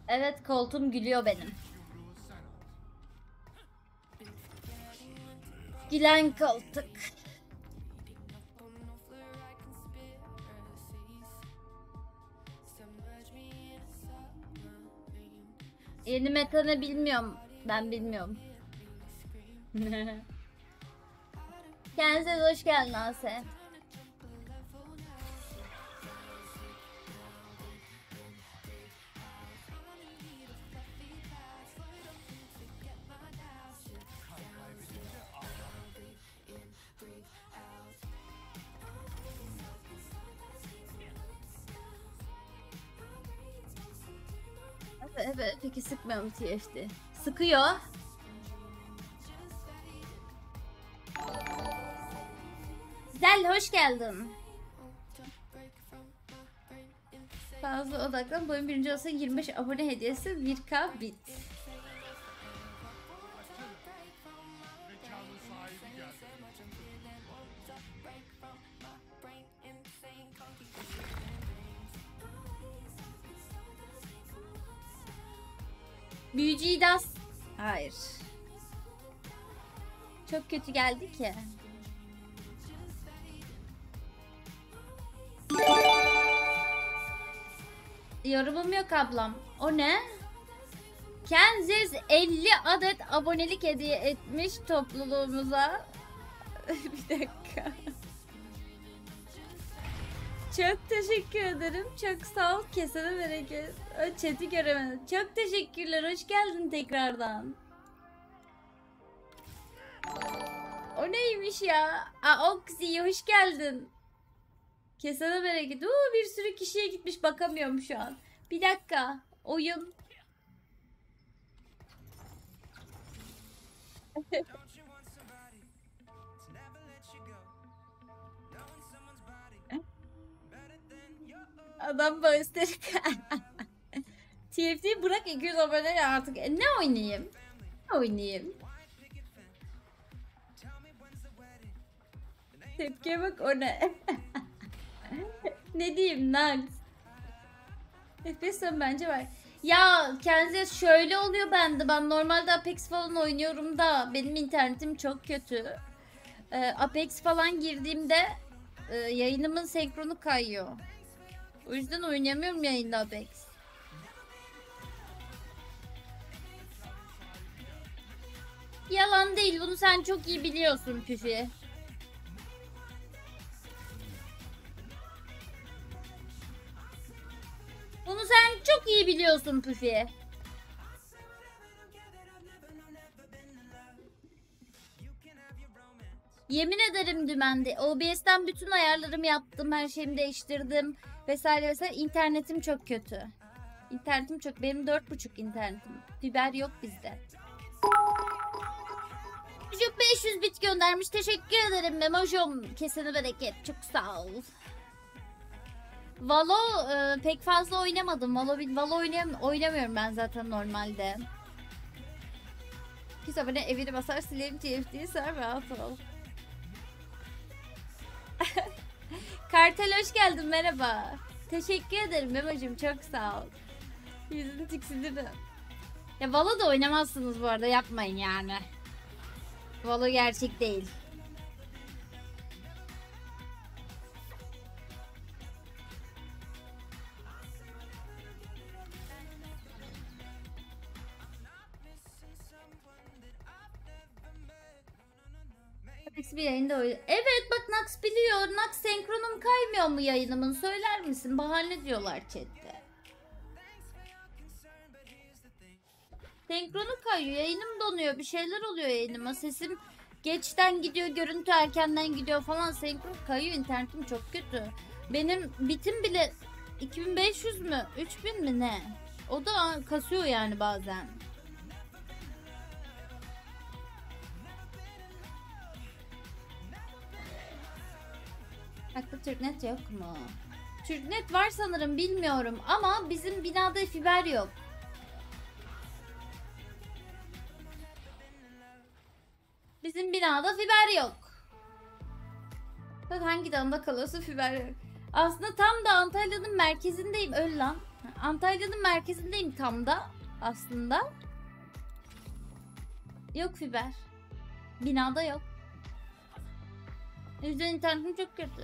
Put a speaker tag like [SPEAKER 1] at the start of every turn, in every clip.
[SPEAKER 1] Evet, koltuğum gülüyor benim. Gülen koltuk. Yeni metanı bilmiyorum. Ben bilmiyorum. Kendinize hoş geldin Ase. Evet, peki sıkmıyor mu TFT? Sıkıyor. Güzel, hoş geldin. Fazla odaklan. Bu oyun birinci olsa 25 abone hediyesi 1K bit. Büyücü İdas. Hayır. Çok kötü geldi ki. Yorumum yok ablam. O ne? Kenziz 50 adet abonelik hediye etmiş topluluğumuza. Bir dakika. Çok teşekkür ederim. Çok sağ ol. Kesene bereket. Chat'i göremedim. Çok teşekkürler. Hoş geldin tekrardan. O neymiş ya? Oxy hoş geldin. Kesene bereket. Bir sürü kişiye gitmiş. Bakamıyorum şu an. Bir dakika. Oyun. Adam bağıştırık. TFT bırak 200 abone ya artık. Ne oynayayım? Ne oynayayım? Tepkiye bak o ne? Ne diyeyim Nax? FPS bence var. Ya kendinize şöyle oluyor bende. Ben normalde Apex falan oynuyorum da benim internetim çok kötü. Apex falan girdiğimde yayınımın senkronu kayıyor. O yüzden oynayamıyorum yayında Apex. Yalan değil, bunu sen çok iyi biliyorsun Püfi. Bunu sen çok iyi biliyorsun Püfi. Yemin ederim dümende. OBS'ten bütün ayarlarımı yaptım, her şeyimi değiştirdim vesaire vesaire. İnternetim çok kötü. İnternetim çok. Benim 4.5 internetim. Fiber yok bizde. Çocuk 500 bit göndermiş. Teşekkür ederim Memo'cum. Kesene bereket. Çok sağ ol. Valo pek fazla oynamadım. Valo oynamıyorum ben zaten normalde. Pis abone evini basar silerim TFT'yi sen rahat ol. Kartel hoş geldin, merhaba. Teşekkür ederim Memo'cum, çok sağ ol. Yüzünü tiksindin. Ya Valo da oynamazsınız bu arada, yapmayın yani. Valo gerçek değil. Nax bir yayında oynuyor. Evet bak, Nax biliyor. Nax senkronum kaymıyor mu yayınımın? Söyler misin? Bahane diyorlar chatte. Senkronu kayıyor. Yayınım donuyor. Bir şeyler oluyor yayınıma. Sesim geçten gidiyor. Görüntü erkenden gidiyor falan. Senkron kayıyor. İnternetim çok kötü. Benim bitim bile 2500 mü? 3000 mi ne? O da kasıyor yani bazen. Haklı Türknet yok mu? Türknet var sanırım, bilmiyorum ama bizim binada fiber yok. Bizim binada fiber yok. Bak hangi damda kalıyorsa fiber yok. Aslında tam da Antalya'nın merkezindeyim. Öl lan. Antalya'nın merkezindeyim tam da aslında. Yok fiber. Binada yok. O yüzden internetim çok kötü.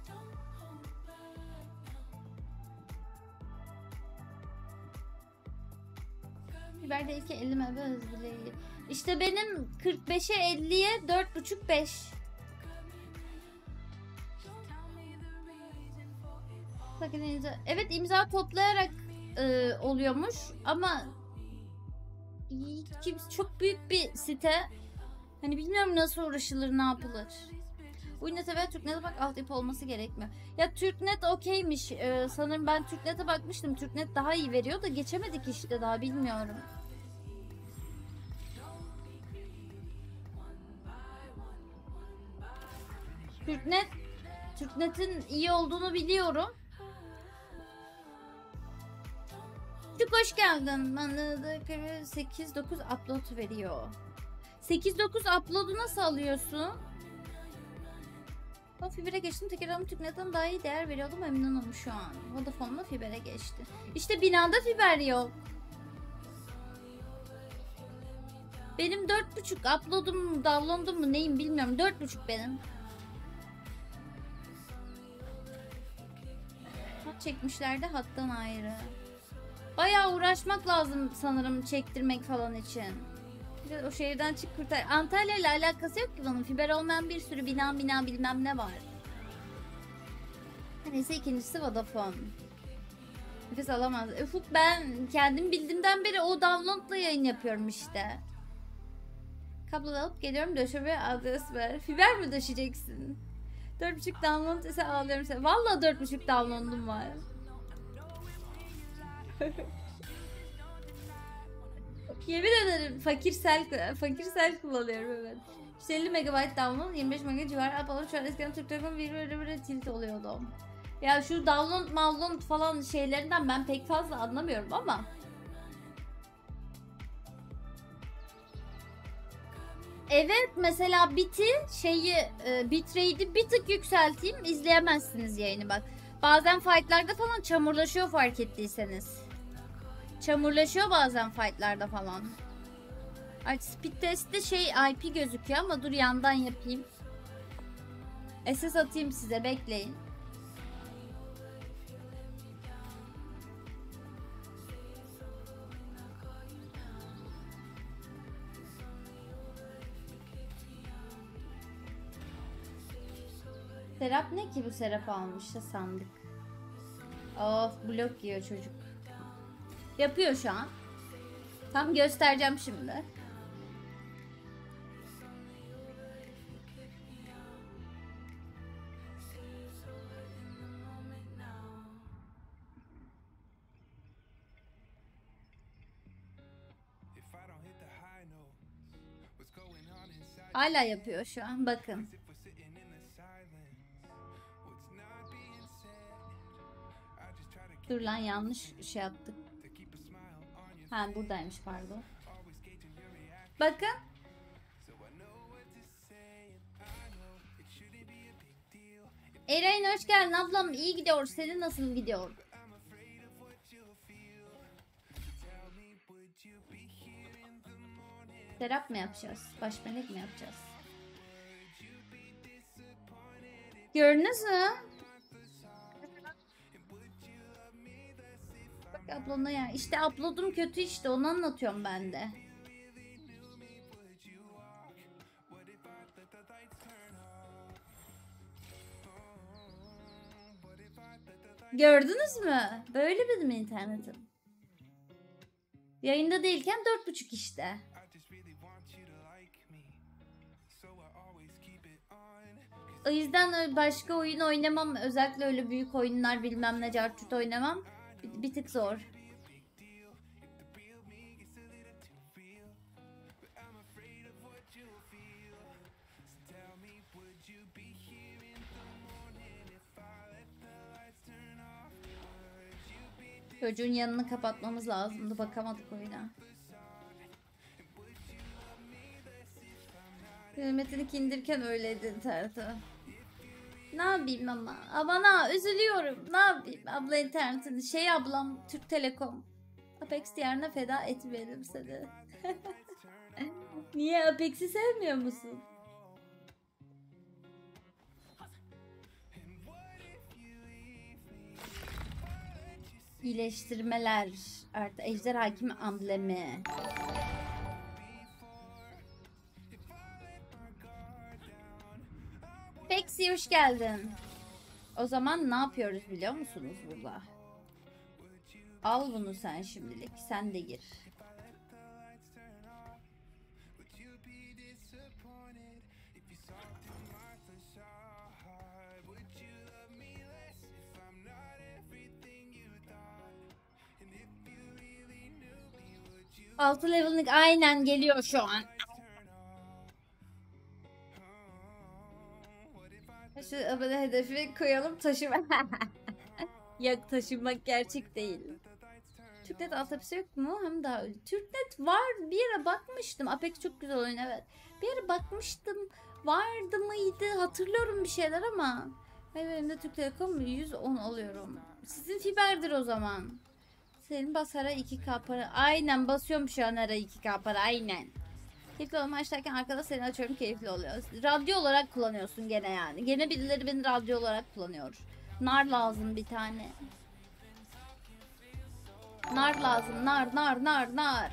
[SPEAKER 1] Fiber değil ki 50 MB hızlı değil. İşte benim 45'e 50'ye 4.5-5. Bakın imza. Evet imza toplayarak oluyormuş ama çok büyük bir site. Hani bilmiyorum nasıl uğraşılır, ne yapılır. Uynet ve Türknet'e bak, altyapı olması gerekmiyor. Ya Türknet okeymiş. Sanırım ben Türknet'e bakmıştım. Türknet daha iyi veriyor da geçemedik işte daha, bilmiyorum. Türknet'in iyi olduğunu biliyorum. Çok hoş geldin. Bana da 8-9 upload veriyor. 8-9 upload'u nasıl alıyorsun? O fibere geçtim. Tekrardan Türknet'ten daha iyi değer veriyordu. Memnunum şu an. Vodafone'la fibere geçti. İşte binada fiber yok. Benim 4.5 upload'um, download'um mu neyim bilmiyorum. 4.5 benim. Hat çekmişler de hattan ayrı. Bayağı uğraşmak lazım sanırım çektirmek falan için. O şehirden çık kurtar. Antalya ile alakası yok ki bunun. Fiber olmayan bir sürü bina bilmem ne var. Neyse ikincisi Vodafone. Nefes alamaz. Ufuk ben kendim bildiğimden beri o downloadla yayın yapıyorum işte. Kablo alıp geliyorum, döşeme adres ver. Fiber mi döşeceksin? 4.5 download ise ağlıyorum sana. Valla 4.5 download'um var. Yemin ederim fakirsel kullanıyorum evet. 150 MB download, 25 MB civarı upload. Şu an eskiden Türk Telekom bir tilt oluyordu. Ya şu download falan şeylerinden ben pek fazla anlamıyorum ama. Evet mesela bitrate'i bir tık yükselteyim, izleyemezsiniz yayını bak. Bazen fightlarda falan çamurlaşıyor, fark ettiyseniz. Çamurlaşıyor bazen fightlarda falan. Ay speed test'te IP gözüküyor ama dur yandan yapayım. SS atayım size, bekleyin. Serap ne ki bu, Serap almış da sandık. Of blok yiyor çocuk. Yapıyor şu an. Tam göstereceğim şimdi. Hala yapıyor şu an, bakın. Dur lan, yanlış şey yaptık. Ha buradaymış, pardon. Bakın. Eren hoş geldin ablam, iyi gidiyor. Senin nasıl gidiyor? Serap mı yapacağız? Baş melek mi yapacağız? Gördünüz mü? Bak upload'a ya. İşte upload'um kötü, işte onu anlatıyorum ben de. Gördünüz mü? Böyle benim internetim. Yayında değilken 4.5 işte. O yüzden başka oyun oynamam. Özellikle öyle büyük oyunlar bilmem ne cartçut oynamam. Bir tık zor. Çocuğun yanını kapatmamız lazımdı. Bakamadık oyuna. Metin 2 indirirken öyleydi internete. Ne yapayım ama? Aman ha üzülüyorum. Ne yapayım? Abla internetini. Şey ablam Türk Telekom. Apex diğerine feda etmeyelim seni. Niye Apex'i sevmiyor musun? İyileştirmeler. Artı ejder hakimi amblemi. Pexi hoş geldin. O zaman ne yapıyoruz biliyor musunuz burada? Al bunu sen şimdilik. Sen de gir. Altı level'lık aynen geliyor şu an. Şu abone hedefi koyalım taşıma. Yok taşınmak gerçek değil. Türknet altyapısı yok mu? Hem daha öyle. Türknet var. Bir ara bakmıştım. Apex çok güzel oyun evet. Bir ara bakmıştım. Vardı mıydı? Hatırlıyorum bir şeyler ama. Hayır benim de Türk Telekom 110 alıyorum. Sizin fiberdir o zaman. Senin bas ara 2K para. Aynen basıyorum şu an ara 2K para. Aynen. Keyifli olma açlarken arkada seni açıyorum keyifli oluyor. Radyo olarak kullanıyorsun gene yani. Gene birileri beni radyo olarak kullanıyor. Nar lazım bir tane. Nar lazım. Nar nar nar nar.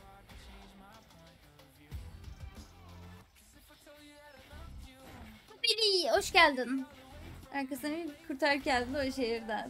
[SPEAKER 1] Biri hoş geldin. Arkasını kurtar geldin o şehirden.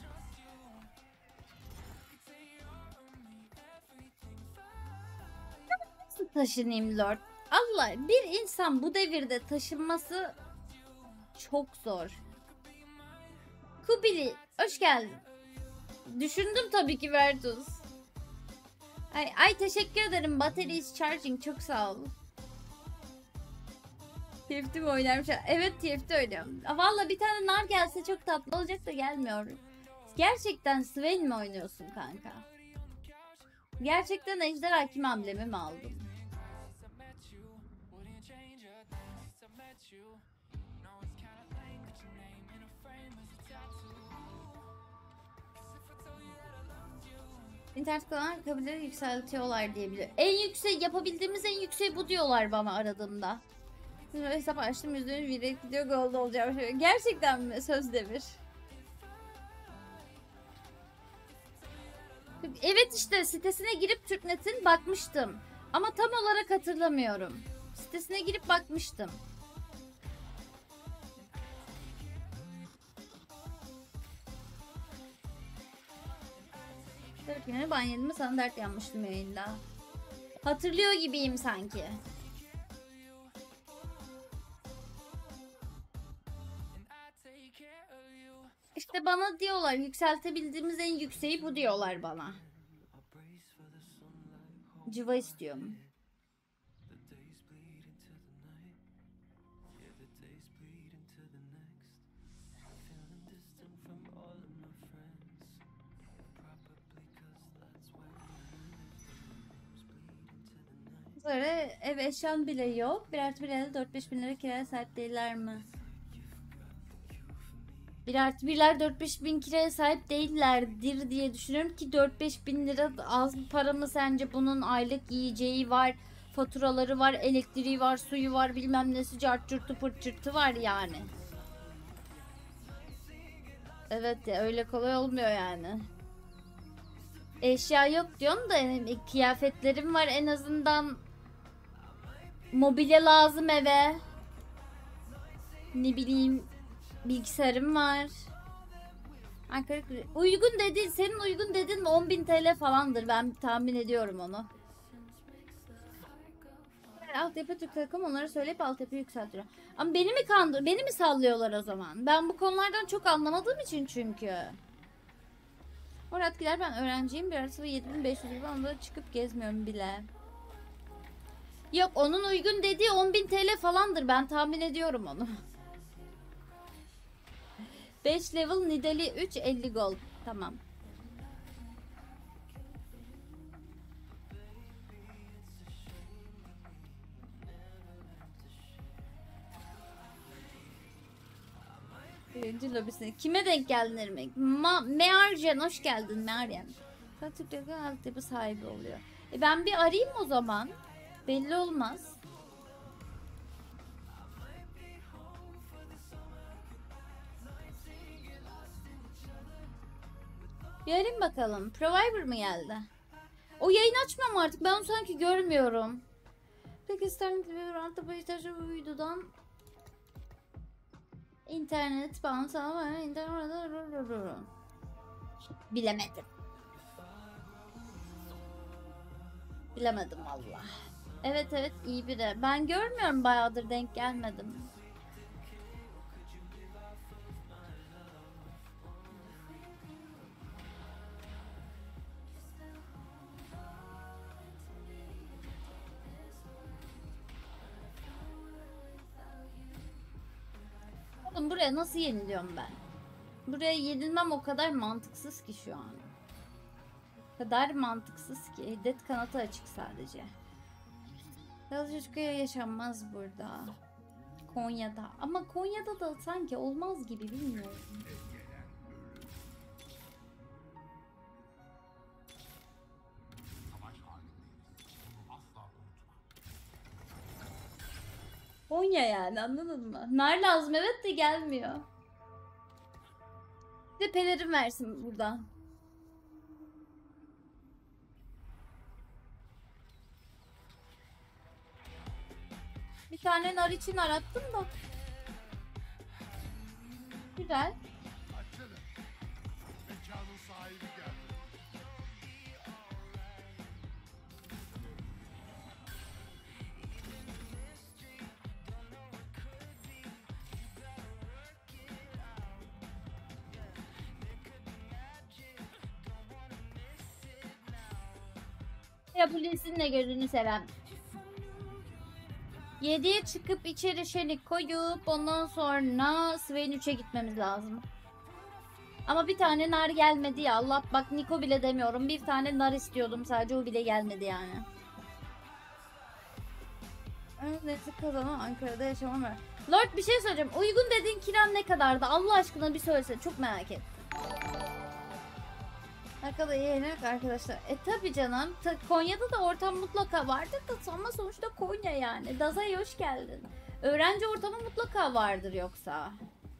[SPEAKER 1] Nasıl taşınayım Lord? Allah bir insan bu devirde taşınması çok zor. Kubili hoş geldin. Düşündüm tabii ki Vertus. Ay teşekkür ederim. Battery is charging. Çok sağ ol. TFT mi oynarmış? Evet TFT oynuyorum. Valla bir tane nar gelse çok tatlı olacak da gelmiyor. Gerçekten Swain mi oynuyorsun kanka? Gerçekten ejder hakim amblemi mi aldın? İnternet kullanan kabileleri yükseltiyorlar diyebiliyor. En yüksek yapabildiğimiz en yüksek bu diyorlar bana aradığımda. Hesap açtım %100 virek gidiyor gold olacağım. Gerçekten mi? Söz demir. Evet işte sitesine girip Türknet'in bakmıştım. Ama tam olarak hatırlamıyorum. Sitesine girip bakmıştım. Dört günü ban yedim mi sana dert yanmıştım yayında. Hatırlıyor gibiyim sanki. İşte bana diyorlar yükseltebildiğimiz en yükseği bu diyorlar bana. Civa istiyorum. Sonra ev eşyan bile yok. Bir artı bir elde 4-5 bin lira kiraya sahip değiller mi? 1 artı 1'ler 4-5 bin kiraya sahip değillerdir diye düşünüyorum ki 4-5 bin lira az bir para mı sence? Bunun aylık yiyeceği var, faturaları var, elektriği var, suyu var, bilmem nesi cartçurtu pırtçırtı var yani. Evet ya öyle kolay olmuyor yani. Eşya yok diyorsun da yani kıyafetlerim var en azından. Mobilya lazım eve. Ne bileyim bilgisayarım var. Uygun dedi, senin uygun dedin mi 10.000 TL falandır ben tahmin ediyorum onu. Altyapı Türk Telekom onlara söyleyip altyapıyı yükseltiyor. Ama beni mi beni mi sallıyorlar o zaman? Ben bu konulardan çok anlamadığım için çünkü. Murat gider ben öğrenciyim bir arası ve 7500 gibi onda çıkıp gezmiyorum bile. Yok onun uygun dediği 10.000 TL falandır ben tahmin ediyorum onu. 5 level Nidali 3 50 gold. Tamam. yayıncı lobisine. Kime denk geldin Irmak? Mearjen hoş geldin Meryem. Sen Türkiye'de altyapı sahibi oluyor. Ben bir arayayım o zaman. Belli olmaz. Bir arayayım bakalım. Provider mı geldi? O yayın açmam artık. Ben onu sanki görmüyorum. Peki Starlink bir ranta paylaştığı bu videodan internet falan var. Bilemedim. Bilemedim valla. Evet evet iyi biri. Ben görmüyorum bayağıdır denk gelmedim. Oğlum buraya nasıl yeniliyorum ben? Buraya yenilmem o kadar mantıksız ki şu an. O kadar mantıksız ki. Hiddet kanatı açık sadece. Yalnız çocukaya yaşanmaz burada. Konya'da. Ama Konya'da da sanki olmaz gibi bilmiyorum. Konya yani anladın mı? Nar lazım evet de gelmiyor. Bir de pelerin versin buradan. Bir tane nar için arattım da. Güzel. Ya polisinle gözünü sevem. 7'ye çıkıp içeri şenik koyup ondan sonra Swain 3'e gitmemiz lazım. Ama bir tane nar gelmedi ya Allah bak Niko bile demiyorum. Bir tane nar istiyordum sadece o bile gelmedi yani. Neyse kazanan Ankara'da yaşamam var. Lord bir şey söyleyeceğim. Uygun dediğin kiran ne kadardı? Allah aşkına bir söylese. Çok merak ettim. Ne kadar iyi arkadaşlar. Tabi canım. Konya'da da ortam mutlaka vardır da ama sonuçta Konya yani. Dazay hoş geldin. Öğrenci ortamı mutlaka vardır yoksa.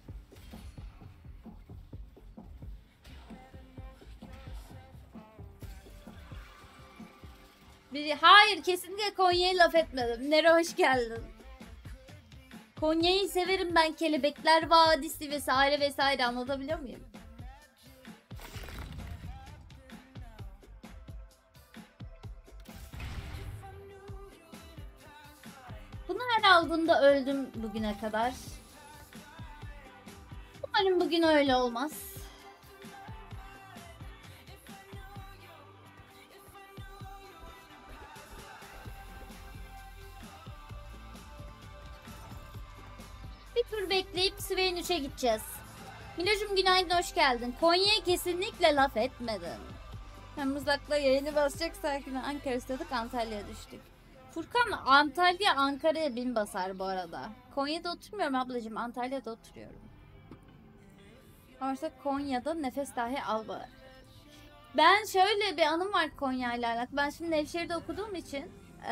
[SPEAKER 1] Hayır kesinlikle Konya'ya laf etmedim. Nere hoş geldin. Konya'yı severim ben. Kelebekler Vadisi vesaire vesaire anlatabiliyor muyum? Bunu her aldığımda öldüm bugüne kadar. Umarım bugün öyle olmaz. Bir tur bekleyip Swain 3'e gideceğiz. Milocum günaydın hoş geldin. Konya'ya kesinlikle laf etmedim. Hem uzakla yayını basacak sakin Ankara istedik Antalya'ya düştük. Furkan Antalya Ankara'ya bin basar bu arada. Konya'da oturmuyorum ablacığım Antalya'da oturuyorum. Oysa Konya'da nefes dahi al var. Ben şöyle bir anım var Konya ile alakalı. Ben şimdi Nevşehir'de okuduğum için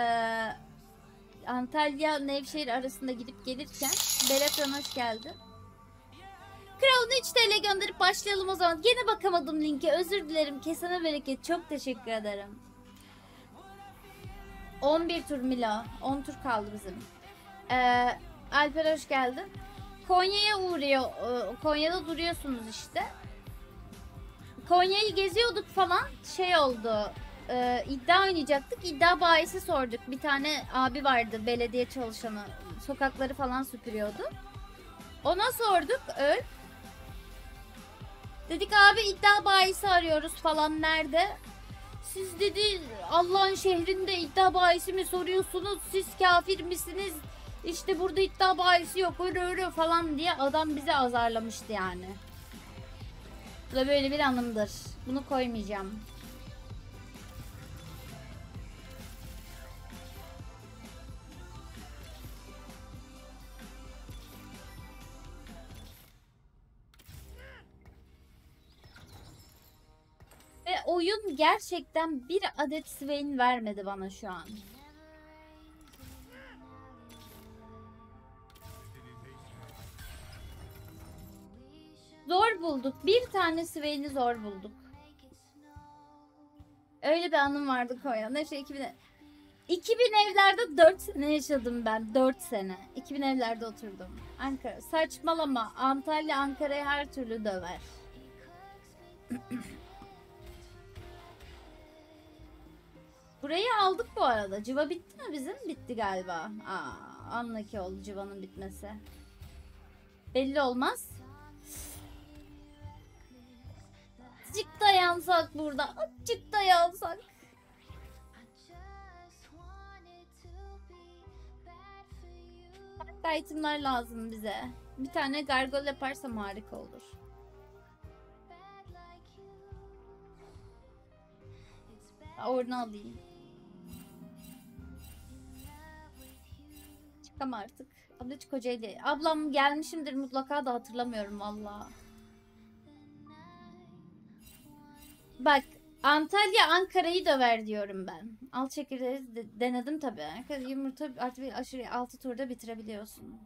[SPEAKER 1] Antalya Nevşehir arasında gidip gelirken Berat'ın hoş geldin. Kral'ın 3 TL gönderip başlayalım o zaman. Gene bakamadım linke. Özür dilerim. Kesene bereket. Çok teşekkür ederim. 11 tur Milo. 10 tur kaldı bizim. Alper hoş geldin. Konya'ya uğruyor. Konya'da duruyorsunuz işte. Konya'yı geziyorduk falan. Şey oldu. İddia oynayacaktık. İddia bayisi sorduk. Bir tane abi vardı. Belediye çalışanı. Sokakları falan süpürüyordu. Ona sorduk. Dedik abi iddia bayisi arıyoruz falan nerede? Siz dedi Allah'ın şehrinde iddia bayisi mi soruyorsunuz? Siz kafir misiniz? İşte burada iddia bayisi yok öyle falan diye adam bizi azarlamıştı yani. Bu da böyle bir anımdır. Bunu koymayacağım. oyun gerçekten bir adet Swain vermedi bana şu an. Zor bulduk. Bir tane Swain'i zor bulduk. Öyle bir anım vardı Konya. Neyse 2000 evlerde 4 sene yaşadım ben. 4 sene. 2000 evlerde oturdum. Ankara. Saçmalama. Antalya Ankara'yı her türlü döver. Burayı aldık bu arada. Civa bitti mi bizim? Bitti galiba. Anlaki oldu Civa'nın bitmesi. Belli olmaz. Azıcık dayansak burada. Azıcık dayansak. Itemler lazım bize. Bir tane gargoyle yaparsam harika olur. Oradan alayım. Çıkam artık. Abla hiç Kocaeli. Ablam gelmişimdir mutlaka da hatırlamıyorum valla. Bak Antalya Ankara'yı döver diyorum ben. Al çekirdeği denedim tabii. Yumurta artık aşırı 6 turda bitirebiliyorsun.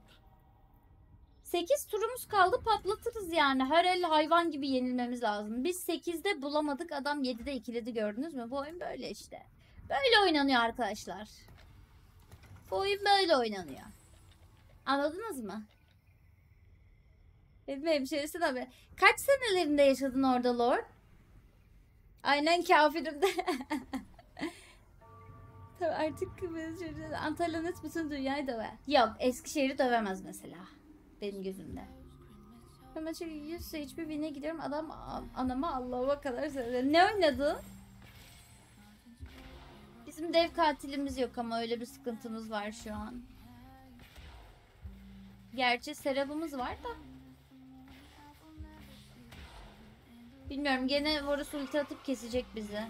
[SPEAKER 1] 8 turumuz kaldı, patlatırız yani. Her el hayvan gibi yenilmemiz lazım. Biz 8'de bulamadık, adam 7'de ikiledi, gördünüz mü? Bu oyun böyle işte. Böyle oynanıyor arkadaşlar. Bu oyun böyle oynanıyor. Anladınız mı? Benim hemşerisin abi. Kaç senelerinde yaşadın orada Lord? Aynen kafirim de. Tabii artık Antalya net bütün dünyayı döver. Yok, Eskişehir'i dövemez mesela. Benim gözümde. Hemen şöyle 100 hiçbir birine gidiyorum. Adam anama Allah'a kadar söylüyor. Ne oynadı? Bizim dev katilimiz yok ama öyle bir sıkıntımız var şu an. Gerçi serabımız var da. Bilmiyorum, gene Varus ulti atıp kesecek bizi.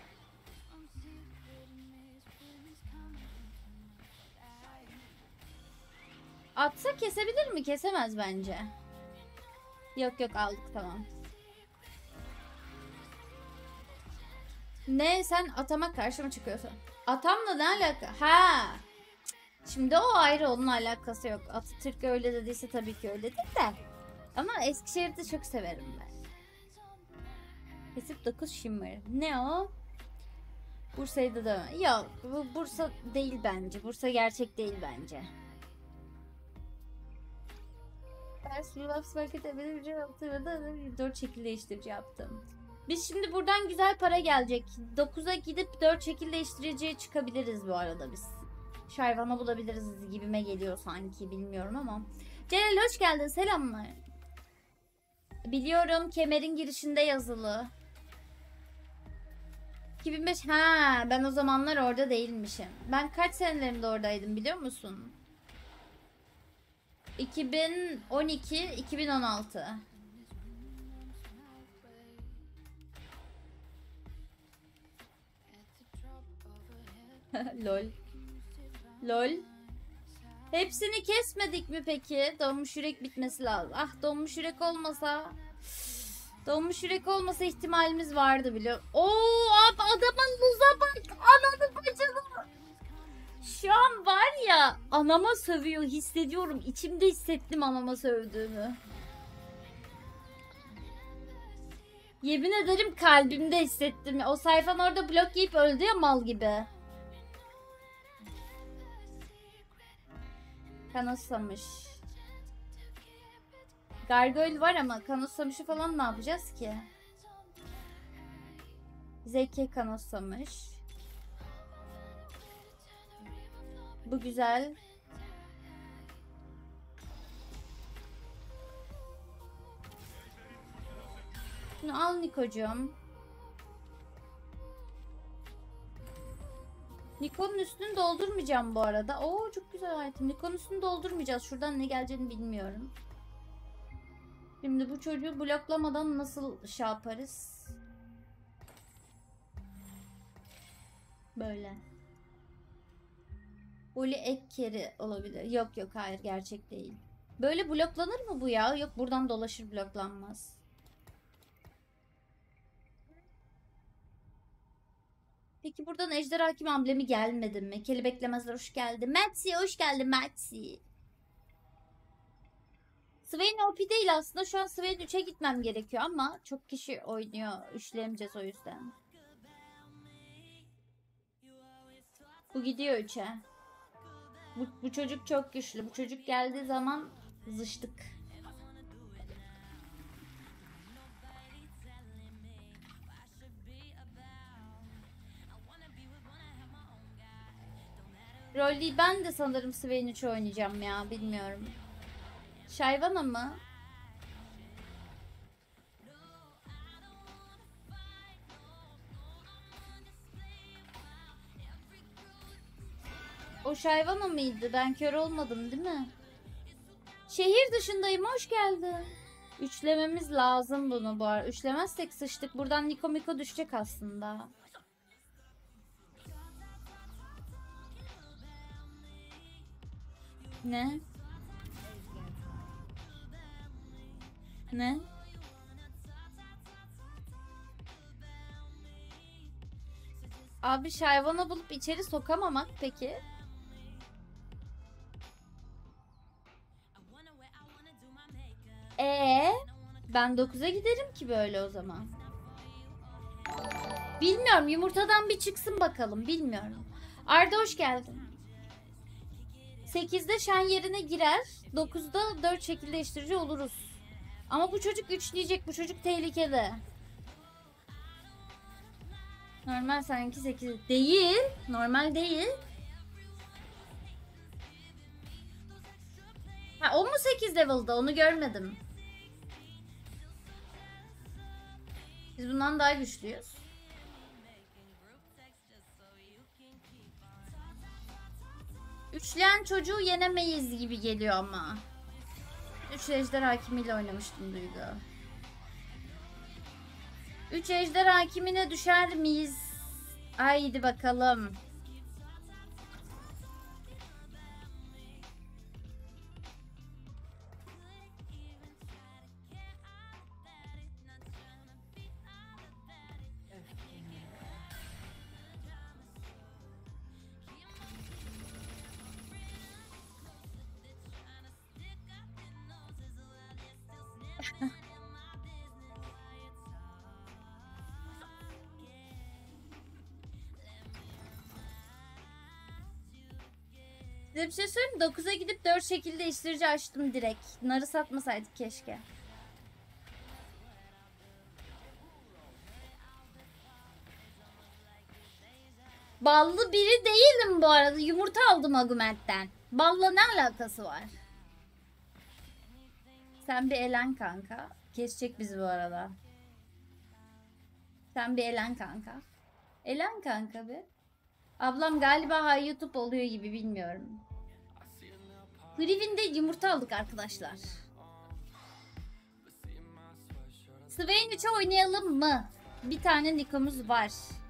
[SPEAKER 1] Atsa kesebilir mi? Kesemez bence. Yok yok, aldık tamam. Ne, sen atama karşı mı çıkıyorsun? Atamla ne alaka? Ha. Şimdi o ayrı, onunla alakası yok. Atatürk öyle dediyse tabii ki öyledir de. Ama Eskişehir'de çok severim ben. Kesip 9 shimmer. Ne o? Bursa'yı da yok. Bu Bursa değil bence. Bursa gerçek değil bence. Market evde 4 şekil değiştirici yaptım. Biz şimdi buradan güzel para gelecek. 9'a gidip 4 şekil değiştiriciye çıkabiliriz bu arada biz. Şayvana bulabiliriz gibime geliyor sanki, bilmiyorum ama. Celal hoş geldin, selamlar. Biliyorum, kemerin girişinde yazılı. 2005, ha ben o zamanlar orada değilmişim. Ben kaç senelerimde oradaydım biliyor musun? 2012, 2016. Lol. Lol. Hepsini kesmedik mi peki? Donmuş yürek bitmesi lazım. Ah, donmuş yürek olmasa... Donmuş yürek olmasa ihtimalimiz vardı bile. Oo abi, adamın luza bak. Ananı bacını. Şu an var ya, anama sövüyor hissediyorum. İçimde hissettim anama sövdüğümü. Yemin ederim kalbimde hissettim. O sayfan orada blok yiyip öldü ya mal gibi. Kanoslamış. Gargoyle var ama kanoslamışı falan ne yapacağız ki? Zeki kanoslamış. Bu güzel. Şunu al Nikocuğum. Niko'nun üstünü doldurmayacağım bu arada. Oo çok güzel item. Niko'nun üstünü doldurmayacağız. Şuradan ne geleceğini bilmiyorum. Şimdi bu çocuğu bloklamadan nasıl şey yaparız? Böyle. Oli ek keri olabilir. Yok yok, hayır gerçek değil. Böyle bloklanır mı bu ya? Yok, buradan dolaşır, bloklanmaz. Peki buradan Ejder Hakim amblemi gelmedi mi? Kelebeklemezler hoş geldin. Maxi hoş geldin Maxi. Swain OP değil aslında. Şu an Swain 3'e gitmem gerekiyor ama çok kişi oynuyor. Üçleyemeyeceğiz o yüzden. Bu gidiyor 3'e. Bu çocuk çok güçlü. Bu çocuk geldiği zaman zıştık. Rolly ben de sanırım Swain 3 oynayacağım ya. Bilmiyorum. Shyvana mı? O Shyvana mıydı? Ben kör olmadım değil mi? Şehir dışındayım. Hoş geldin. Üçlememiz lazım bunu bu arada. Üçlemezsek sıçtık. Buradan Niko Miko düşecek aslında. Ne? Ne? Abi Shyvana bulup içeri sokamamak peki? Ben 9'a giderim ki böyle o zaman. Bilmiyorum, yumurtadan bir çıksın bakalım, bilmiyorum. Arda hoş geldin. 8'de şen yerine girer, 9'da 4 şekil değiştirici oluruz. Ama bu çocuk 3 diyecek, bu çocuk tehlikeli. Normal sanki 8 değil, normal değil. Ha, o mu 8 level'da, onu görmedim. Biz bundan daha güçlüyüz. Üçleyen çocuğu yenemeyiz gibi geliyor ama. 3 ejder hakimiyle oynamıştım Duygu. 3 ejder hakimine düşer miyiz? Haydi bakalım. Size bir şey söyleyeyim mi? 9'a gidip 4 şekilde değiştirici açtım direkt. Narı satmasaydık keşke. Ballı biri değilim bu arada. Yumurta aldım Agument'ten. Balla ne alakası var? Sen bir elen kanka. Kesecek bizi bu arada. Sen bir elen kanka. Elen kanka bir. Ablam galiba hay YouTube oluyor gibi, bilmiyorum. Grivin'de yumurta aldık arkadaşlar. Swain 3'e oynayalım mı? Bir tane Niko'muz var.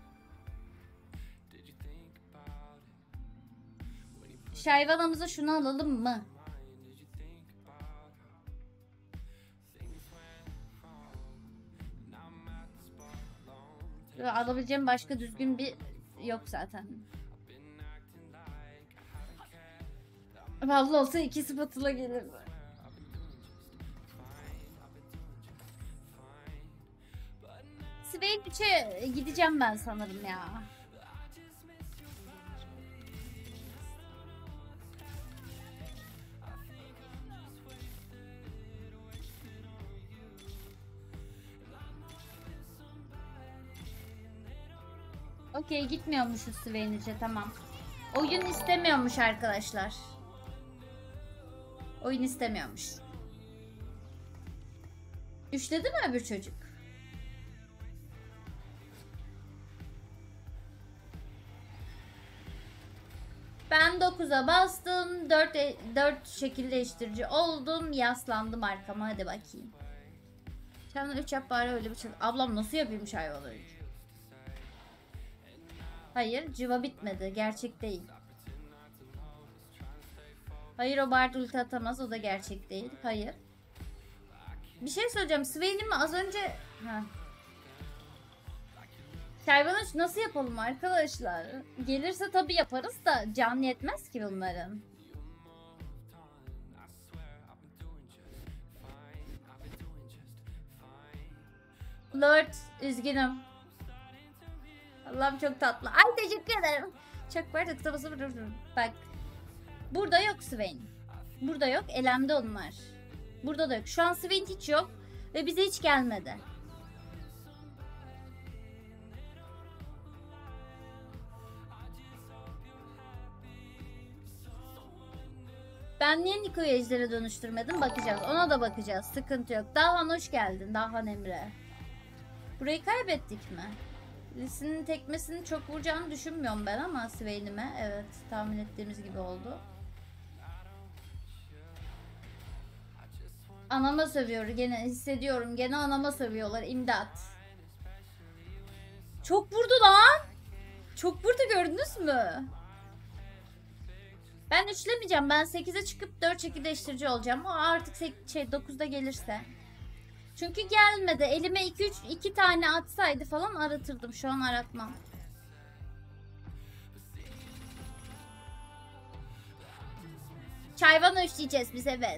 [SPEAKER 1] Shyvana'mıza şunu alalım mı? Alabileceğim başka düzgün bir yok zaten. Vallahi olsa 2 spatula gelir. Swain 3'e gideceğim ben sanırım ya. Okey, gitmiyormuşuz Swain 3'e, tamam. Oyun istemiyormuş arkadaşlar. Oyun istemiyormuş. Üçledi mi öbür çocuk? Ben 9'a bastım. 4 şekil değiştirici oldum. Yaslandım arkama. Hadi bakayım. Sen 3 yap bari, öyle bir şey. Ablam nasıl yapayım hayvanı? Hayır, civa bitmedi. Gerçek değil. Hayır, o Bard ulti atamaz. O da gerçek değil. Hayır. Bir şey söyleyeceğim. Swain'im mi az önce... Ha. Çayvanış nasıl yapalım arkadaşlar? Gelirse tabii yaparız da can yetmez ki bunların. Lord üzgünüm. Allah'ım çok tatlı. Ay teşekkür ederim. Çok var tıklaması. Bak. Burada yok Swain. Burada yok. Elemde onlar. Burada da yok. Şu an Swain hiç yok. Ve bize hiç gelmedi. Ben niye Niko'yu ejdere dönüştürmedim? Bakacağız. Ona da bakacağız. Sıkıntı yok. Dahan hoş geldin. Dahan Emre. Burayı kaybettik mi? Lisinin tekmesini çok vuracağını düşünmüyorum ben ama Swain'ime. Evet. Tahmin ettiğimiz gibi oldu. Anama sövüyor. Gene hissediyorum. Gene anama sövüyorlar. İmdat. Çok vurdu lan. Çok vurdu, gördünüz mü? Ben üçlemeyeceğim. Ben 8'e çıkıp 4 şekilleştirici olacağım. O artık 9'da gelirse. Çünkü gelmedi. Elime 2 tane atsaydı falan aratırdım. Şu an aratmam. Çayvan üçleyeceğiz biz, evet.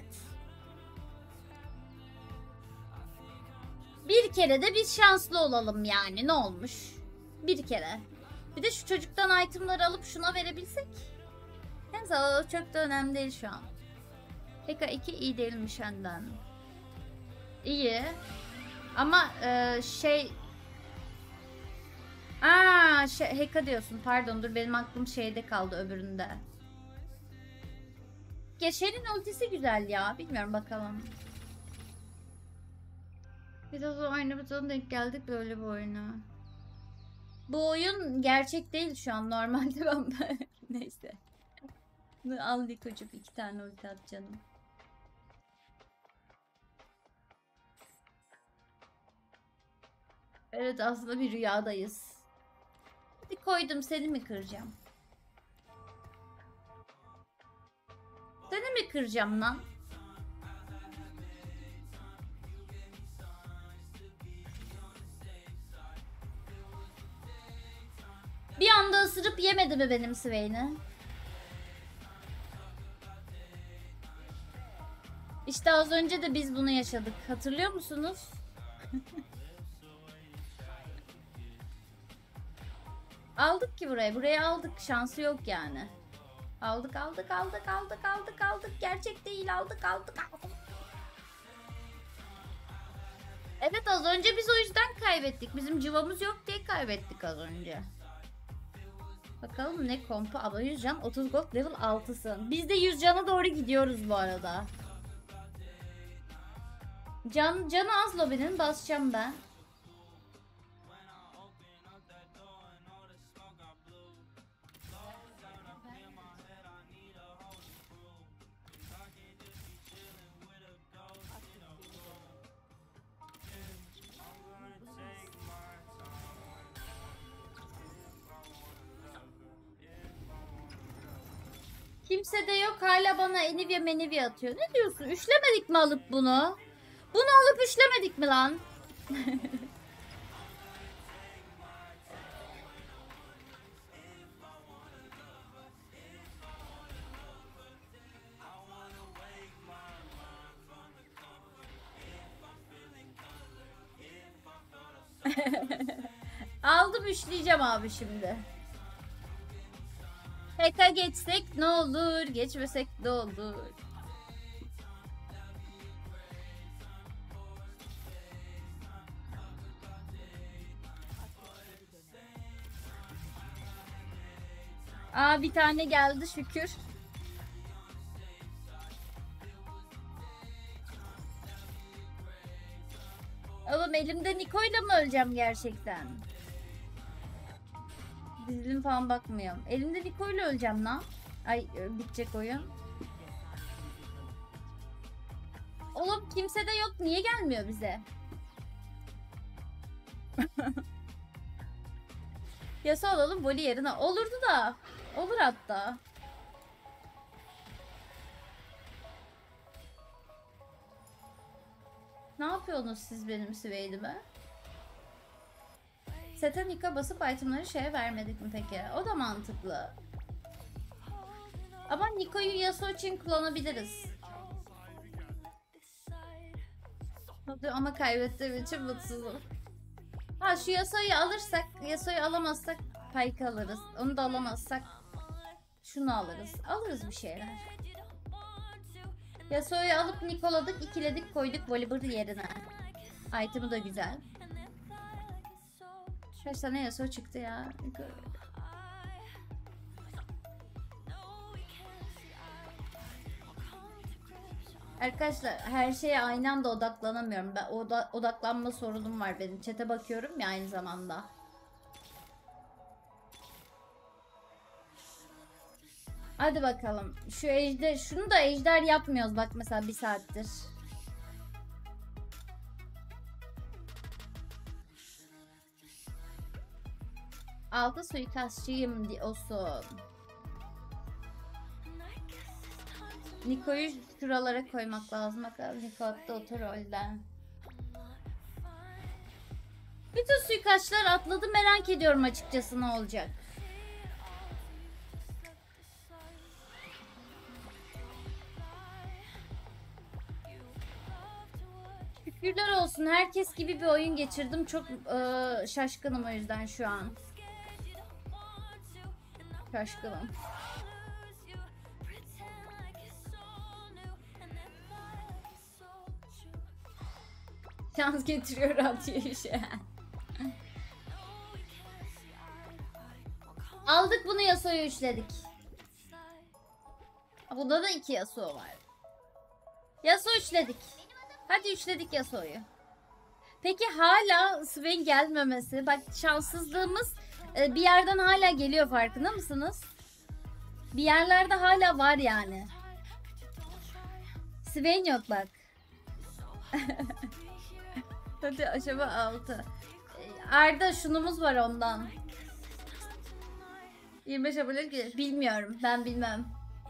[SPEAKER 1] Bir kere de biz şanslı olalım yani. Ne olmuş? Bir kere. Bir de şu çocuktan itemları alıp şuna verebilsek. Neyse o çok da önemli değil şu an. Heka 2 iyi değilmiş önden. İyi. Ama Heka diyorsun. Pardon dur, benim aklım şeyde kaldı, öbüründe. Geçerin ultisi güzel ya. Bilmiyorum, bakalım. Biraz oynamamıza denk geldik böyle bir oyuna. Bu oyun gerçek değil şu an. Normalde ben neyse. Al Niko'cum 2 tane ulti at canım. Evet, aslında bir rüyadayız. Hadi koydum, seni mi kıracağım? Seni mi kıracağım lan? Bir anda ısırıp yemedi mi benim Swain'i? İşte az önce de biz bunu yaşadık. Hatırlıyor musunuz? Aldık ki burayı. Burayı aldık. Şansı yok yani. Aldık. Gerçek değil. Aldık. Evet, az önce biz o yüzden kaybettik. Bizim cıvamız yok diye kaybettik az önce. Bakalım ne kompu. Ama 100 can 30 gold level 6'sın. Biz de 100 cana doğru gidiyoruz bu arada. Canı az lobinin, basacağım ben. Kimse de yok, hala bana Enivia menivia atıyor. Ne diyorsun? Üçlemedik mi alıp bunu? Bunu alıp üçlemedik mi lan? Aldım, üçleyeceğim abi şimdi. Heka geçsek ne olur, geçmesek ne olur. Aa, bir tane geldi şükür. Oğlum elimde Niko'yla mı öleceğim gerçekten? Dizilim falan bakmıyorum. Elimde Niko'yla öleceğim lan. Ay, bitecek oyun. Oğlum kimse de yok. Niye gelmiyor bize? Yasa alalım voli yerine. Olurdu da. Olur hatta. Ne yapıyorsunuz siz benim Swain'ime? Sete Niko basıp itemları şeye vermedik mi peki? O da mantıklı. Ama Niko'yu Yasuo için kullanabiliriz. Ama kaybettiğim için mutsuzum. Ha şu Yasuo'yu alırsak, Yasuo'yu alamazsak Pyke alırız. Onu da alamazsak şunu alırız. Alırız bir şeyler. Yasuo'yu alıp Nikoladık, ikiledik, koyduk Volibear yerine. Item'ı da güzel. Kaç tane Yasuo çıktı ya? Arkadaşlar her şeye aynı anda odaklanamıyorum. Ben odaklanma sorunum var benim. Chat'e bakıyorum ya aynı zamanda. Hadi bakalım. Şu ejder, şunu da ejder yapmıyoruz bak mesela bir saattir. Altı suikastçıyım diyorsun. Niko'yu şuralara koymak lazım. Bakalım Niko attı o rolden. Bütün suikastçılar atladı, merak ediyorum açıkçası ne olacak. Şükürler olsun, herkes gibi bir oyun geçirdim. Çok şaşkınım o yüzden şu an. Şaşkınım. Şans getiriyor radyo işe. Aldık bunu, Yasuo'yu üçledik. Bunda da 2 Yasuo var. Yasuo üçledik. Hadi üçledik Yasuo'yu. Peki hala Swain gelmemesi. Bak şanssızlığımız bir yerden hala geliyor, farkında mısınız? Bir yerlerde hala var yani. Swain yok bak. Hadi aşama 6. Arda şunumuz var ondan. 25 abone ki bilmiyorum, ben bilmem.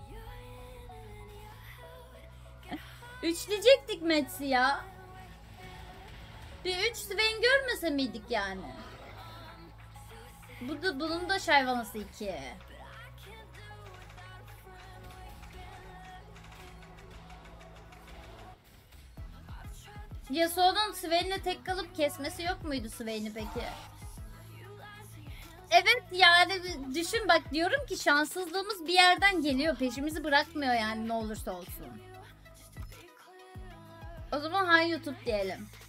[SPEAKER 1] Üçleyecektik Mets'i ya. Bir 3 Swain görmese miydik yani? Bunun da şayvanası 2. Yasuo'nun Swain'le tek kalıp kesmesi yok muydu Swain'i peki? Evet yani düşün bak, diyorum ki şanssızlığımız bir yerden geliyor, peşimizi bırakmıyor yani ne olursa olsun. O zaman hay YouTube diyelim.